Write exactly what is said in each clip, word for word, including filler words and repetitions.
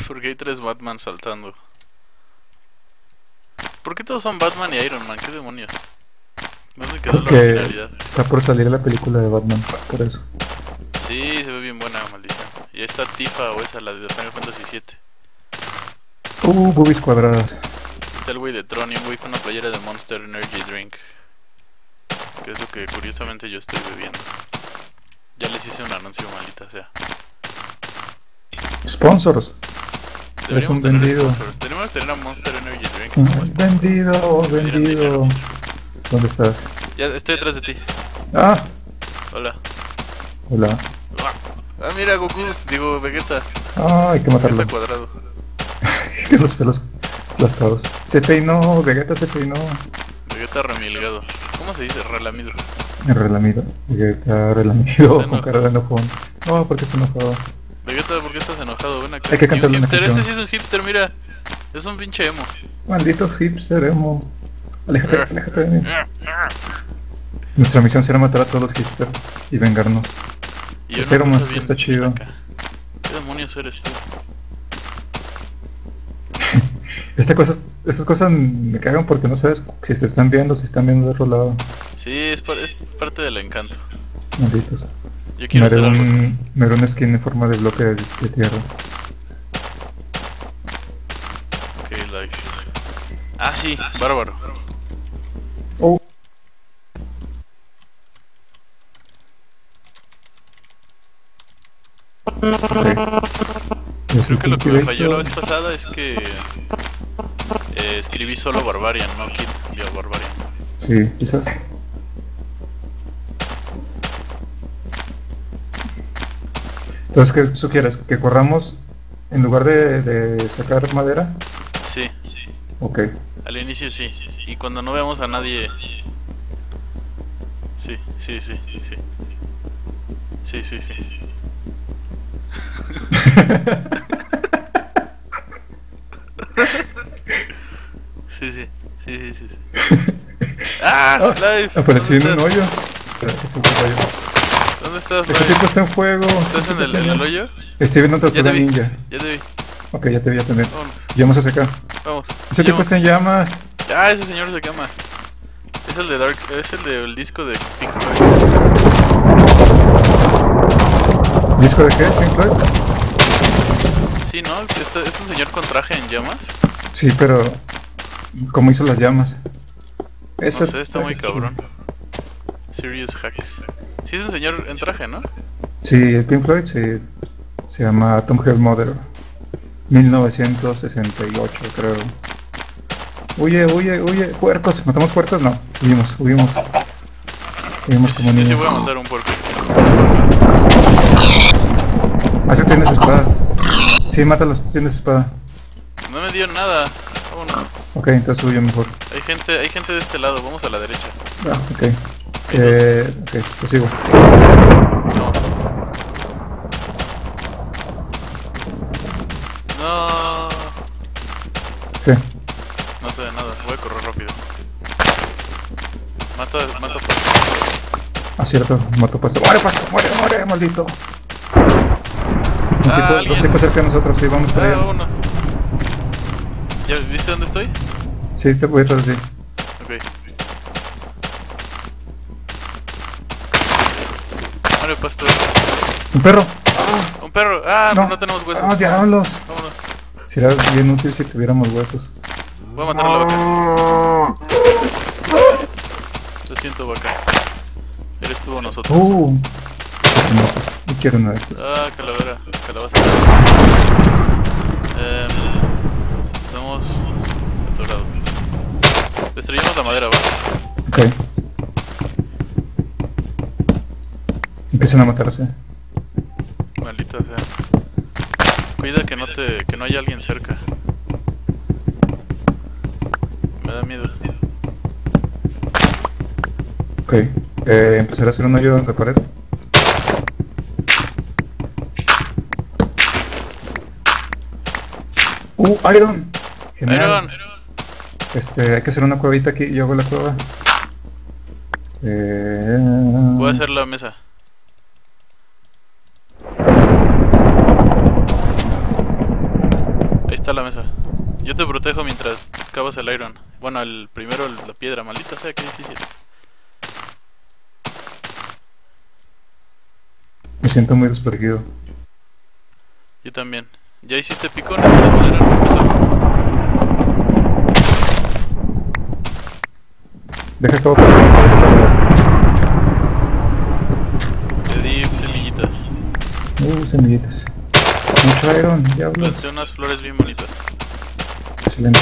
Porque hay tres Batman saltando. ¿Por qué todos son Batman y Iron Man? ¿Qué demonios? ¿Dónde quedó Porque la originalidad? está por salir la película de Batman, por eso. Sí, se ve bien buena, maldición. Y ahí está Tifa o esa, la de Final Fantasy siete. Uh, boobies cuadradas. Está el güey de Tron y un güey con una playera de Monster Energy Drink. Que es lo que curiosamente yo estoy bebiendo. Ya les hice un anuncio, maldita sea. Sponsors. Deberíamos un tener vendido. sponsors. Tenemos que tener a Monster Energy Drink Mm, como sponsor. Vendido, Me dieron vendido. dinero. ¿Dónde estás? Ya estoy detrás de ti. Ah, Hola. hola. Ah, mira, Goku. Digo, Vegeta. Ah, hay que matarlo. Vegeta cuadrado. Los pelos aplastados. Se peinó, Vegeta se peinó. Vegeta remilgado. ¿Cómo se dice? Relamido. Relamido. Vegeta relamido Está con enojado. cara de enojón. No, porque está enojado. Vegeta, ¿por qué estás enojado? Ven acá. Hay que Y un cantarle una hipster. canción. Este sí es un hipster, mira. Es un pinche emo. Maldito hipster emo. Aléjate, aléjate de mí. Nuestra misión será matar a todos los hipsters y vengarnos. Y yo Este una era cosa más- bien- está chido. bien acá. ¿Qué demonios eres tú? Esta cosa, estas cosas me cagan porque no sabes si te están viendo, si están viendo de otro lado. Sí, es, par- es parte del encanto. Malditos. Yo Me quiero haré hacer algo. un, me haré un skin en forma de bloque de, de tierra. Ok, like. Ah, sí, bárbaro. Oh. Okay. Creo que lo que me falló la vez pasada es que eh, escribí solo Barbarian, no Kid vio Barbarian. Sí, quizás. Entonces, ¿qué sugieres? ¿Que corramos en lugar de, de sacar madera? Sí, Ok. al inicio sí. Y cuando no veamos a nadie. Sí, sí, sí, sí. Sí, sí, sí. Sí, sí, sí, sí, sí, sí. ¡Ah! Live. Aparecí en ¿Dónde un estás? hoyo. Espera, que se me falló. ¿Dónde estás, Este tipo Live? está en fuego. ¿Estás en el, en el hoyo? Estoy viendo otra Ya te vi, ninja. ya te vi. Ok, ya te vi a tener. Vámonos, Vamos hacia acá. vamos. Ese tipo Vamos. está en llamas. Ah, ese señor se quema. Es el de Dark, es el del disco de Pink Floyd. ¿Disco de qué? ¿Pink Floyd? Sí, ¿no? Este es un señor con traje en llamas. Sí, pero ¿cómo hizo las llamas? No Ese- sé, está muy ese- cabrón. Serious Hacks. Sí, es un señor en traje, ¿no? Sí, el Pink Floyd se, se llama Tom Mother. mil novecientos sesenta y ocho, creo. Huye, huye, huye. Puercos. ¿Matamos puercos? No. Huimos, huimos. Huimos como Yo sí niños. voy a matar un puerco. Ah, sí, tienes espada. Sí, mátalos, tienes espada. No me dio nada. Vámonos. Ok, entonces huyo mejor. Hay gente, hay gente de este lado. Vamos a la derecha. Ah, ok. Eh, ok, te sigo. No. No. ¿Qué? No sé de nada. Voy a correr rápido. Mata, mata puerco. Ah, cierto, mato pasto. ¡Muere, pasto! ¡Muere, muere, maldito! Un Ah, tipo, alguien. dos tipos cerca de nosotros, sí, vamos para Ah, allá. vámonos. ¿Ya viste dónde estoy? Sí, te voy atrás de ti. Ok. Muere pastor. ¡Un perro! Un perro. Ah, No. pero no tenemos huesos. ¡Ah, diablos! Vámonos. Sería bien útil si tuviéramos huesos. Voy a matar a la vaca. Lo siento, vaca. Eres tú o nosotros. ¡Uh! No, pues, no quiero una de estas. Ah, calavera. Calabaza. Eh, estamos atorados. Destruyamos la madera, va. Ok. Empiezan a matarse. Maldita sea. Cuida que no te, que no haya alguien cerca. Me da miedo. Ok. Eh, empezar a hacer un hoyo en la pared. ¡Uh! ¡Iron! Genial. Iron. Este, hay que hacer una cuevita aquí. Yo hago la cueva. Eh... Voy a hacer la mesa. está la mesa. Yo te protejo mientras cavas el iron. Bueno, el primero la piedra, maldita sea, qué difícil. Me siento muy despergido. Yo también. ¿Ya hiciste picones de madera? Deja todo. Te di semillitas. Uh, semillitas. Mucho iron, diablos. Planté unas flores bien bonitas. Excelente.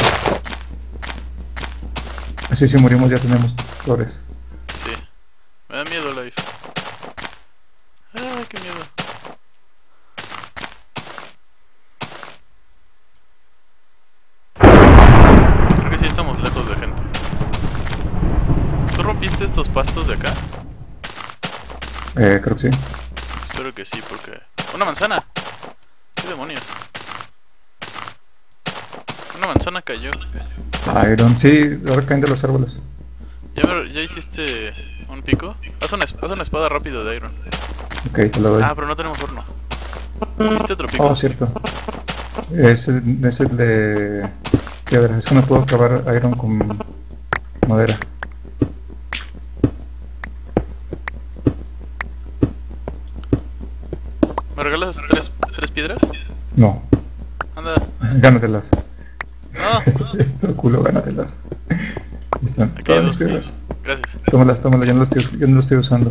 Así si morimos ya tenemos flores. Sí. Me da miedo, Life. Ay, qué miedo. Creo que sí estamos lejos de gente. ¿Tú rompiste estos pastos de acá? Eh, creo que sí. Espero que sí, porque... ¡Una manzana! ¿Qué demonios? Una manzana cayó. Iron, sí, ahora caen de los árboles. ¿Ya, me- ya hiciste un pico? Haz una, es- haz una espada rápido de iron. Ok, te lo doy. Ah, pero no tenemos horno. ¿Hiciste otro pico? Oh, cierto. Es el, es el de piedra. Es que no puedo acabar iron con madera. ¿Me regalas tres, tres piedras? No, Anda. gánatelas. No. Todo culo, gánatelas. Ahí están, Aquí todas hay mis dos. piedras. Gracias. Tómalas, tómalas, yo no lo estoy, yo no lo estoy usando.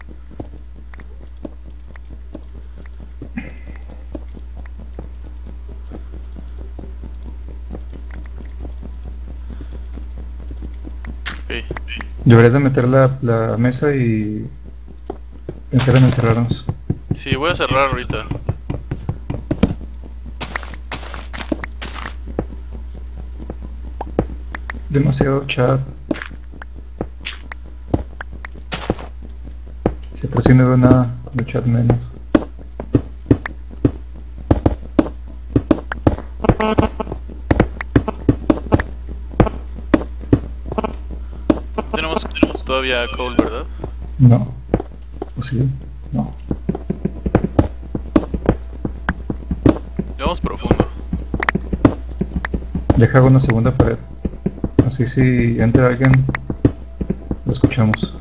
Ok. Deberías de meter la, la mesa y pensar en encerrarnos. Sí, voy a cerrar ahorita. Demasiado chat. Si por si no veo nada, con el chat menos. Tenemos, tenemos todavía coal, ¿verdad? No. ¿O sí? No. Vamos profundo. Deja una segunda pared. Así si entra alguien, lo escuchamos.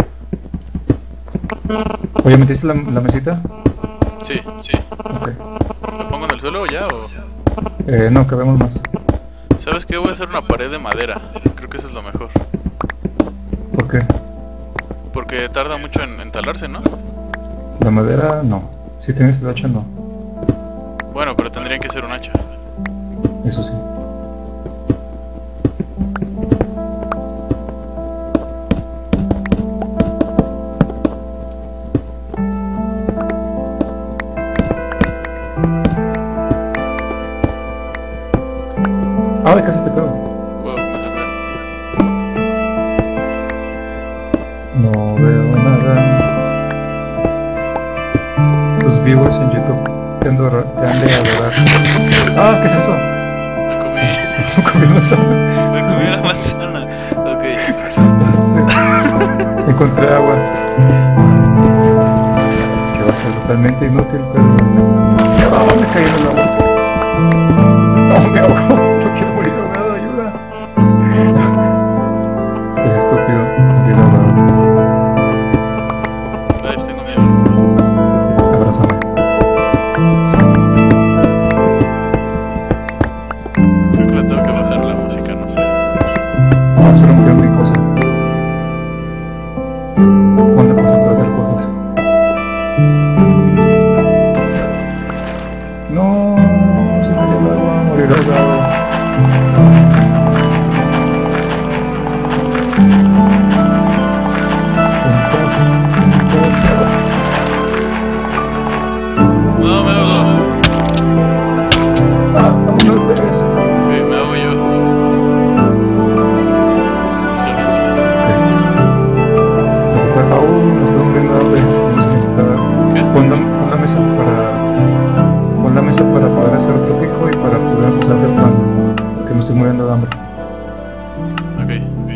Oye, ¿metiste la, la mesita? Sí, sí. Ok. ¿Lo pongo en el suelo ya o...? Eh, no, cabemos más. ¿Sabes qué? Voy a hacer una pared de madera. Creo que eso es lo mejor. ¿Por qué? Porque tarda mucho en, en talarse, ¿no? La madera, no. Si tienes el hacha, no. Bueno, pero tendría que ser un hacha. Eso sí. ¡Ay, casi te pego! Wow, me salvé. No veo nada. Tus viewers en YouTube te han de adorar. Te han de adorar. ¡Ah! ¿Qué es eso? Me comí... ¿Cómo comí manzana? me comí una manzana. Ok. Me asustaste. Encontré agua. Que va a ser totalmente inútil, pero... ¡Ah! Me caí en el agua. ¡No, me ahogo! No quiero morir ahogado, ayuda. Soy estúpido. Morir ahogado. Life, tengo miedo. Abrázame. Creo que le tengo que bajar la música, no sé. No, se rompió mi cosa. Ponle cosa para hacer cosas. No, se cayó el agua, morir ahogado. ¿Dónde estás? ¿Dónde estás? No, me ahogo. Ah, vámonos de eso. Ok, me ahogo yo. Solito. Aún me estoy muriendo de hambre. No sé si está. ¿Qué? Pon la, pon la mesa para. Pon la mesa para poder hacer otro pico y para poder empezar a hacer pan. Porque me estoy muriendo de hambre. Ok.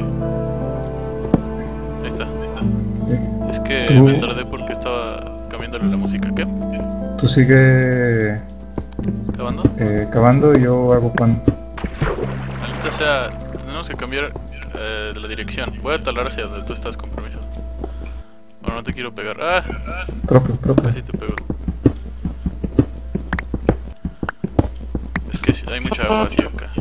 Ahí está. Ok. Es que Tú- me tardé porque estaba cambiándole la música. ¿Qué? Tú sigue ¿Cavando? Eh, cavando y yo hago pan. Maldita sea, tenemos que cambiar eh, de la dirección. Voy a talar hacia donde tú estás, con permiso. Bueno, no te quiero pegar. ¡Ah! Propio, propio. Casi te pego. Es que sí, hay mucha agua así acá.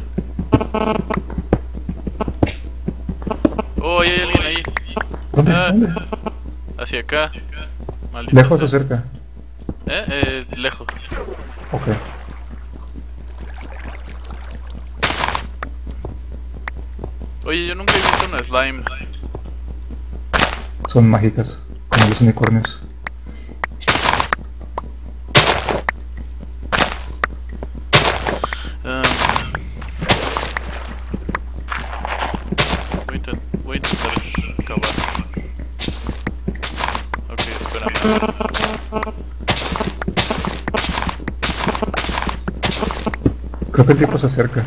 Oh, hay alguien ahí. ¿Dónde? Ah, ¿Dónde? hacia acá. Maldita ¿Lejos sea. o cerca? ¿Eh? Eh, lejos. Ok. Oye, yo nunca he visto una slime. Son mágicas, como los unicornios. Um, voy, a intent voy a intentar cavar. Ok, espérame. Creo que el tipo se acerca.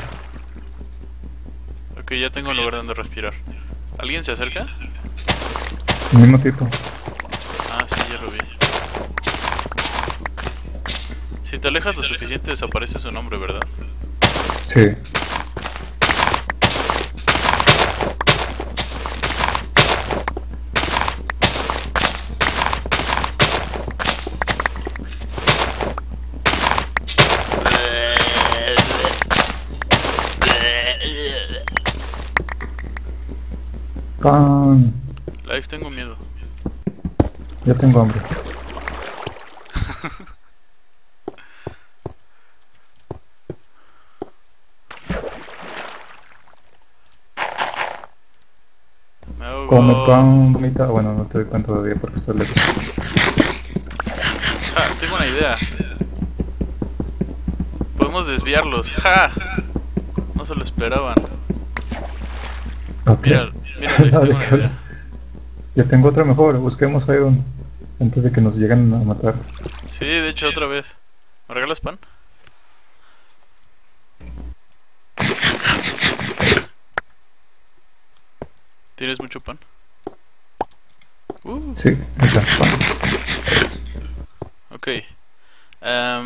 Ok, ya tengo un lugar donde respirar. ¿Alguien se acerca? El mismo tipo. Ah, sí, ya lo vi. Si te alejas lo suficiente desaparece su nombre, ¿verdad? Sí. Pan. Life, tengo miedo. Ya tengo hambre. Me ahogo. Come pan, mitad. Bueno, no te doy pan todavía porque estás lejos. Ja, tengo una idea. Podemos desviarlos. ¡Ja! No se lo esperaban. Ok. Mira, mira, Life, tengo una idea. Ya tengo otra mejor. Busquemos Iron antes de que nos lleguen a matar. Sí, de hecho, otra vez. ¿Me regalas pan? ¿Tienes mucho pan? Uh, Sí, esa. Pan. ok. Um,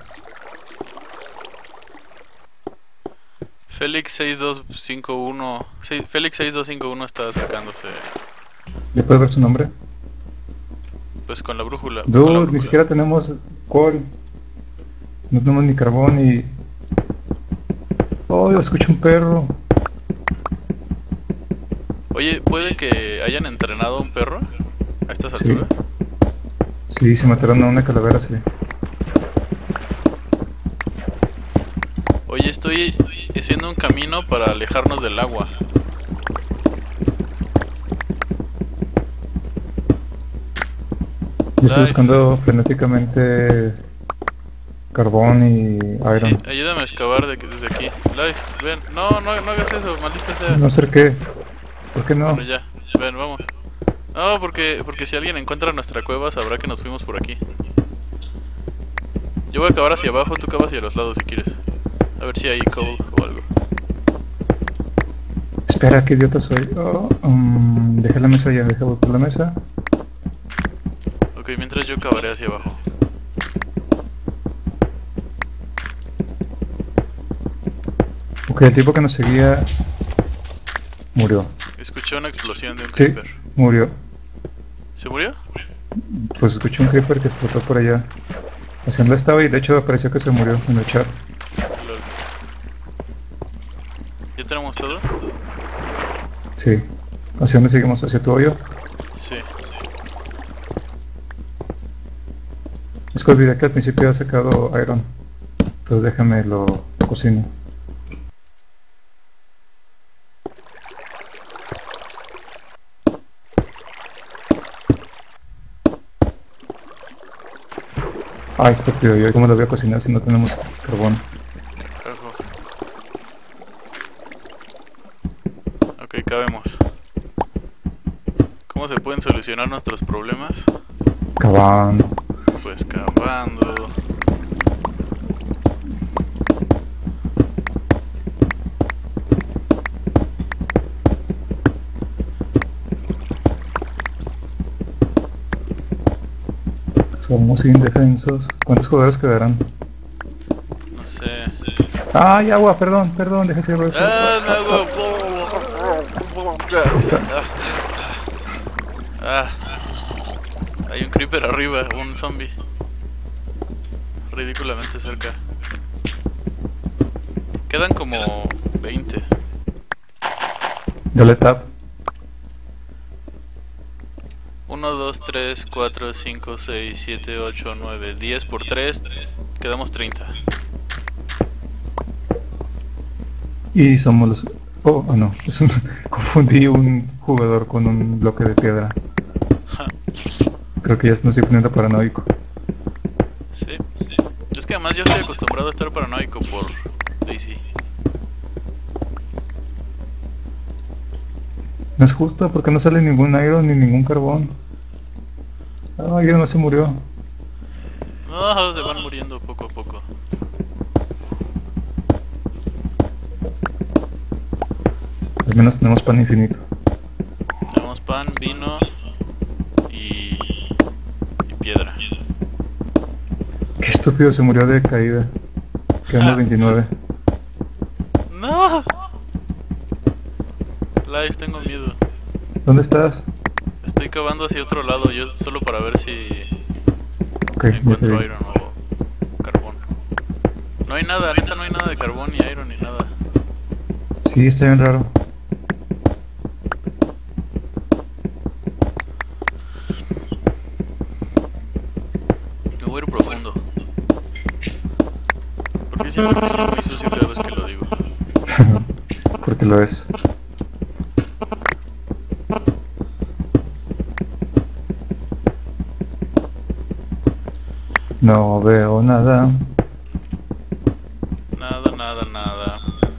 Félix seis dos cinco uno. Sí, Félix seis dos cinco uno está acercándose. ¿Ya puedes ver su nombre? Pues con la brújula. con la Dude, brújula. ni siquiera tenemos col. No tenemos ni carbón y... Oh, escucho un perro. Oye, ¿puede que hayan entrenado a un perro a estas Sí. alturas? Sí, se mataron a una calavera, sí. Oye, estoy haciendo un camino para alejarnos del agua. Yo estoy Ay. buscando frenéticamente carbón y iron. Sí, ayúdame a excavar de, desde aquí. Life, ven. No, no, no hagas eso, maldita sea. No sé qué. ¿Por qué no? Bueno, ya. Ven, vamos. No, porque, porque si alguien encuentra nuestra cueva sabrá que nos fuimos por aquí. Yo voy a cavar hacia abajo, tú cavas hacia los lados si quieres. A ver si hay coal o algo. Espera, qué idiota soy. Oh, um, dejé la mesa ya, dejé botar la mesa. Ok, mientras yo cavaré hacia abajo. Ok, el tipo que nos seguía murió. Escuché una explosión de un Sí, creeper. murió. ¿Se murió? Pues escuché un creeper que explotó por allá. Hacia donde estaba y de hecho apareció que se murió en el chat. Lol. ¿Ya tenemos todo? Sí. ¿Hacia dónde seguimos? ¿Hacia tu hoyo? Sí. Es que olvidé que al principio había sacado iron. Entonces déjame lo cocino. Ah, estúpido, yo cómo lo voy a cocinar si no tenemos carbón. Carajo. Ok, cabemos. ¿Cómo se pueden solucionar nuestros problemas? Cavando. Pues cavando. Somos indefensos. ¿Cuántos jugadores quedarán? No sé. Ay, agua, perdón, perdón, deja cierro eso. Ah, no, agua. Está. Ah. Hay un creeper arriba, un zombie. Ridículamente cerca. Quedan como veinte. Dale tap. uno, dos, tres, cuatro, cinco, seis, siete, ocho, nueve, diez por tres. Quedamos treinta. Y somos los... Oh, oh no, es un... confundí un jugador con un bloque de piedra. Creo que ya me estoy poniendo paranoico. Sí, sí. Es que además yo estoy acostumbrado a estar paranoico por Daisy. No es justo porque no sale ningún iron ni ningún carbón. Ah, alguien no se murió. No, se van muriendo poco a poco. Al menos tenemos pan infinito. Tenemos pan, vino y, y piedra. Qué estúpido, se murió de caída. Quedamos veintinueve. No. Live, tengo miedo. ¿Dónde estás? Estoy cavando hacia otro lado, yo solo para ver si Ok, ya te encuentro vi. iron o carbón. No hay nada, ahorita no hay nada de carbón, ni iron, ni nada. Sí, está bien raro. Me voy a ir profundo. Porque siento que soy muy sucio cada vez que lo digo. Porque lo es. No veo nada. Nada, nada, nada.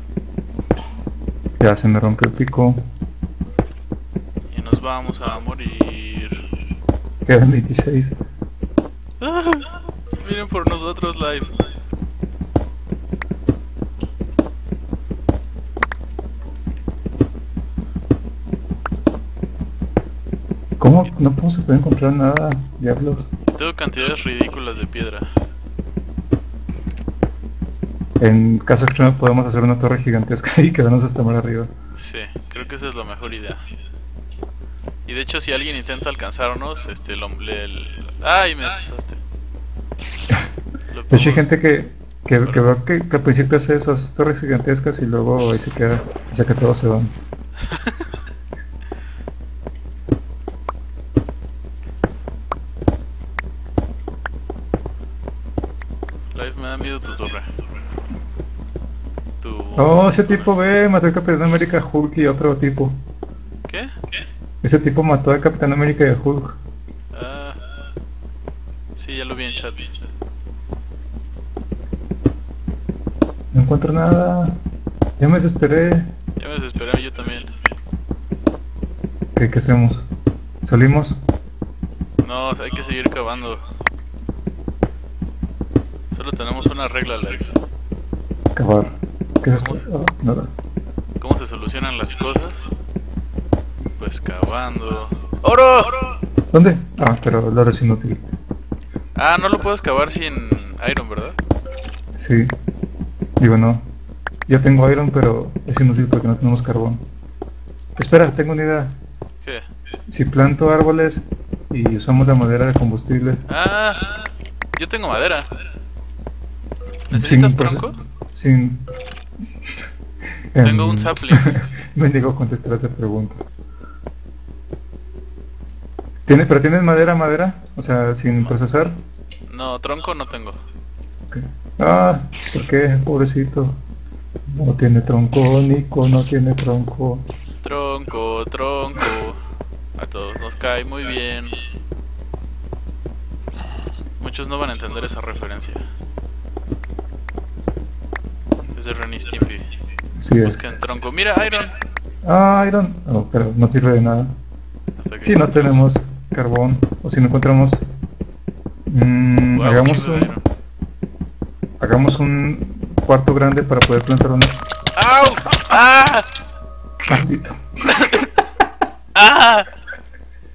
Ya se me rompió el pico. Y nos vamos a morir. Quedan veintiséis. Ah, miren por nosotros, Live. ¿Cómo no podemos poder encontrar nada? Diablos. Tengo cantidades ridículas de piedra. En caso extremo podemos hacer una torre gigantesca y quedarnos hasta más arriba. Sí, creo que esa es la mejor idea. Y de hecho, si alguien intenta alcanzarnos, este, lo, le, el... ¡Ay, me asustaste! Lo De hecho hay podemos- gente que, que, que veo que, que al principio hace esas torres gigantescas y luego ahí se queda. O sea que todos se van. Live, me da miedo tu torre. Tu... Oh, ese tipo ve, mató al Capitán América, Hulk y otro tipo. ¿Qué? Ese tipo mató al Capitán América y a Hulk. Ah... Sí, ya lo vi en chat. No encuentro nada. Ya me desesperé. Ya me desesperé, yo también. ¿Qué, qué hacemos? ¿Salimos? No, hay que seguir cavando. Solo tenemos una regla, Live. Cavar. ¿Qué es esto? Oh, nada. ¿Cómo se solucionan las cosas? Pues cavando. ¡Oro! ¿Dónde? Ah, pero el oro es inútil. Ah, no lo puedes cavar sin iron, ¿verdad? Sí. Digo, no. Yo tengo iron, pero es inútil porque no tenemos carbón. Espera, tengo una idea. ¿Qué? Si planto árboles y usamos la madera de combustible... Ah, yo tengo madera. ¿Necesitas sin proce- tronco? Sin... Tengo Em, un sapling. Me niego a contestar esa pregunta. ¿Tiene, ¿Pero tienes madera, madera? O sea, sin procesar. No, tronco no tengo. Ok. Ah, ¿por qué? Pobrecito. No tiene tronco, Nico, no tiene tronco. Tronco, tronco. A todos nos cae muy bien. Muchos no van a entender esa referencia. Es de Ren y Stimpy. Sí es. Busquen tronco. Mira, Iron. Ah, iron. Oh, pero no sirve de nada. Hasta que Si no tenemos carbón, o si no encontramos... mm, Wow, hagamos chido de un... iron. Hagamos un cuarto grande para poder plantar una... ¡Au! ¡Ah! Maldito. ¡Ah!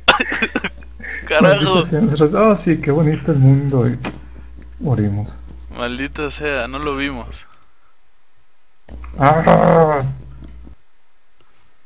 ¡Carajo! Maldito sea nosotros. Oh, sí, qué bonito el mundo. Y morimos. Maldita sea, no lo vimos. ¡Ah!